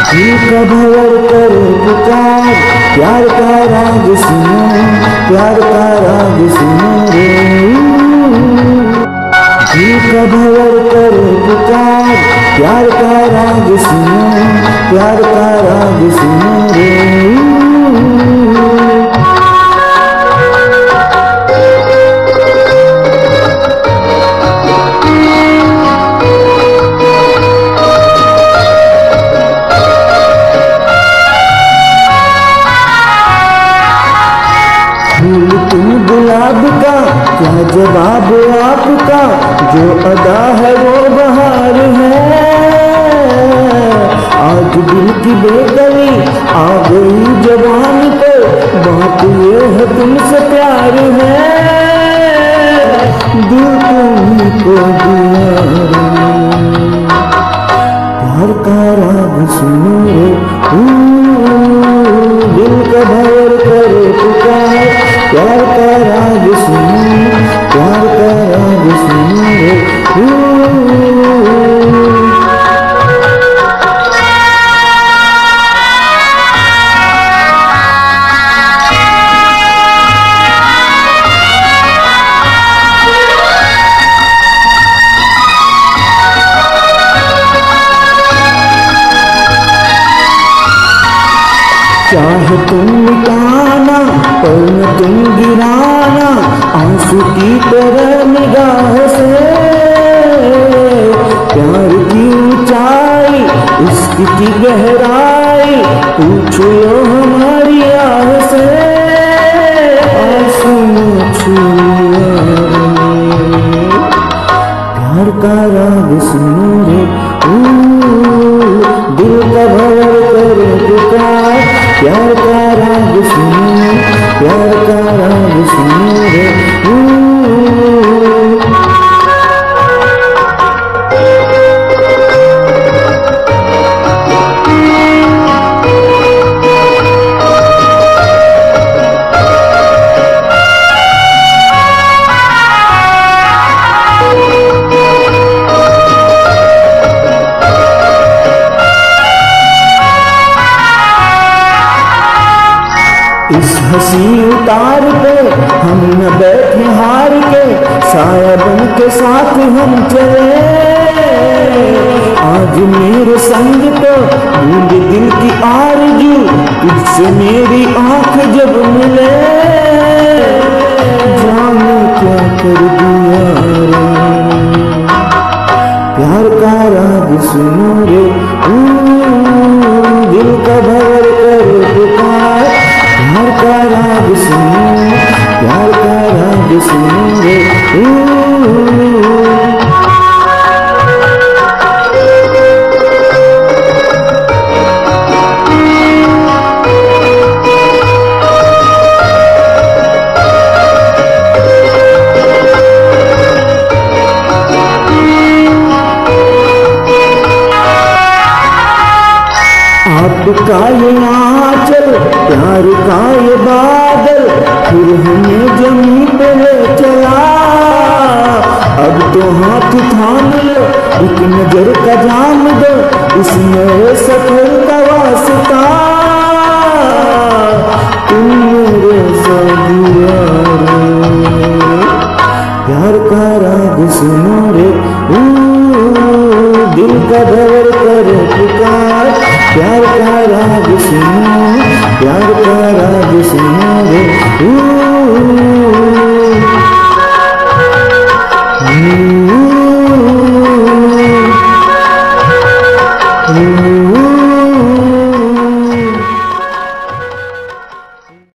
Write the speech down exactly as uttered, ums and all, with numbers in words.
दिल का भंवर करे पुकार, प्यार का राग सुनो, प्यार का राग सुनो रे। दिल का भंवर करे पुकार, प्यार का राग सुनो, प्यार का राग सुनो रे। फूल तुम गुलाब का, क्या जवाब आपका, जो अदा है वो बहार है। आज दिल की बेकली आ गई जवान पे, बात ये है तुमसे प्यार है। दिल तुमको दिया प्यार का राग सुनो रे। दिल का भंवर करे पुकार, प्यार का राग सुनो, प्यार का राग सुनो रे। चाहे तुम मिटाना पर न तुम गिराना, आंसू की तरह निगाह से। प्यार की ऊंचाई, इश्क की गहराई, पूछो हमारी आह से। आंसू छुआ प्यार का राग सुनो रे। दिल का भंवर करे पुकार, प्यार का राग सुनो, प्यार का राग सुनो रे। इस हंसी उतार पे हम न बैठे हार के, साया बन के साथ हम चले। आज मेरे संग तो बूंद दिल की आरज़ू, तुझसे मेरी आंख जब मिले। जाने क्या कर दिया रे, प्यार का राग सुनो रे। दिल का भंवर करे पुकार, प्यार का राग सुनो, प्यार का राग सुनो रे। आपका ये आंचल, प्यार का ये बादल, फिर हमें जमीन पे ले चला। अब तो हाथ थाम लो, एक नजर का जाम दो, इसमें सफर का वास्ता। तुम मेरे साथिया रे, प्यार का राग सुनो रे। दिल का भंवर करे पुकार, प्यार का राग सुनो,